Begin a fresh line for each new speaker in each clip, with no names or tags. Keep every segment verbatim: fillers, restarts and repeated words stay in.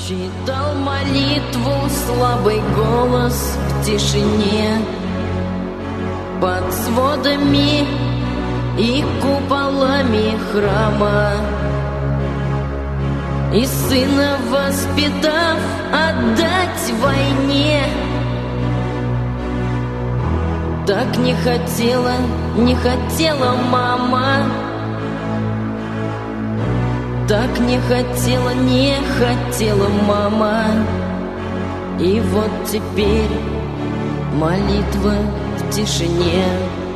Читал молитву слабый голос в тишине, под сводами и куполами храма. И сына воспитав отдать войне, так не хотела, не хотела мама. Так не хотела, не хотела мама. И вот теперь молитва в тишине.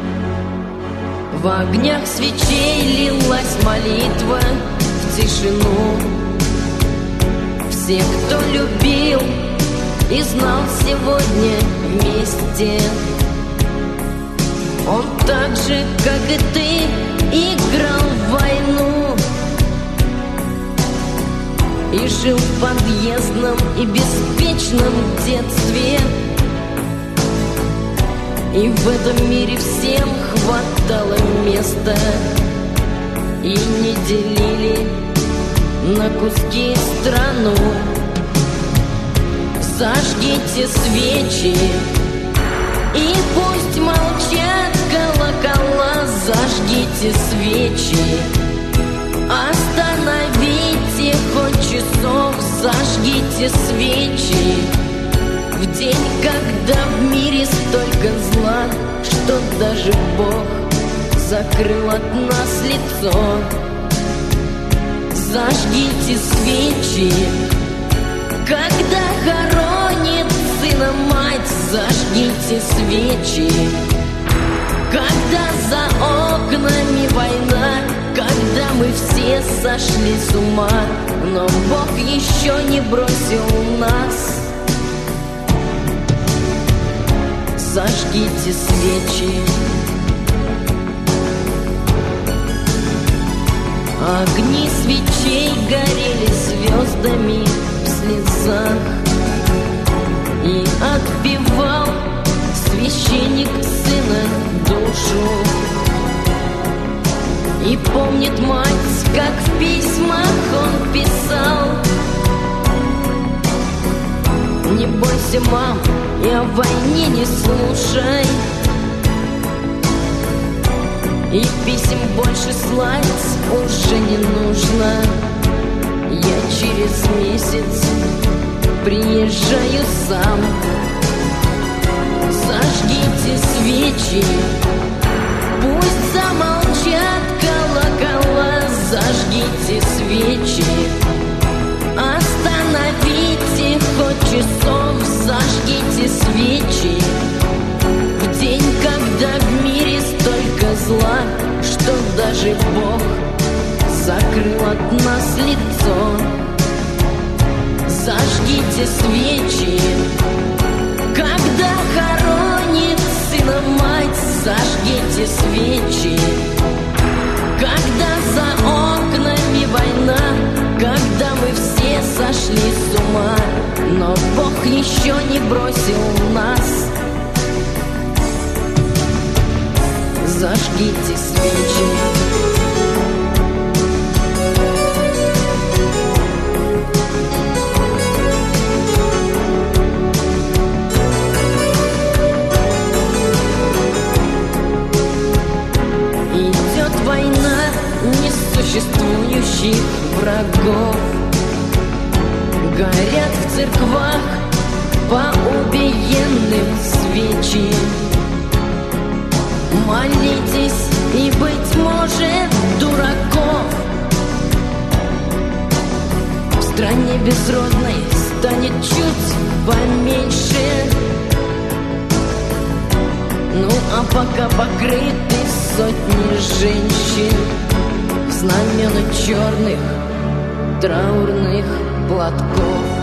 В огнях свечей лилась молитва в тишину. Все, кто любил и знал сегодня вместе, он так же, как и ты, играл в войну и жил в подъездном и беспечном детстве. И в этом мире всем хватало места, и не делили на куски страну. Зажгите свечи, и пусть молчат колокола. Зажгите свечи, остановите хоть часов. Зажгите свечи в день, когда в мире столько зла, что даже Бог закрыл от нас лицо. Зажгите свечи, когда хоронит сына мать. Зажгите свечи, когда за окнами война, когда мы все сошли с ума, но Бог еще не бросил нас. Зажгите свечи. Огни свечей горели звездами в слезах, и отпевал священник сына душу. И помнит мать, как в письмах он писал: не бойся, мам, и о войне не слушай, и писем больше слать уже не нужно. Я через месяц приезжаю сам. Зажгите свечи, пусть замолчат колокола. Зажгите свечи, остановите хоть часов. Зажгите свечи в день, когда в мире столько зла, что даже Бог закрыл от нас лицо. Зажгите свечи, когда хоронит сына мать. Зажгите свечи, когда за окнами война, когда мы все сошли с ума, но Бог еще не бросил нас. Зажгите свечи. Идет война несуществующих врагов. Горят в церквах по убиенным свечи. Молитесь, и, быть может, дураков в стране безродной станет чуть поменьше. Ну а пока покрыты сотни женщин в знамена черных траурных платков.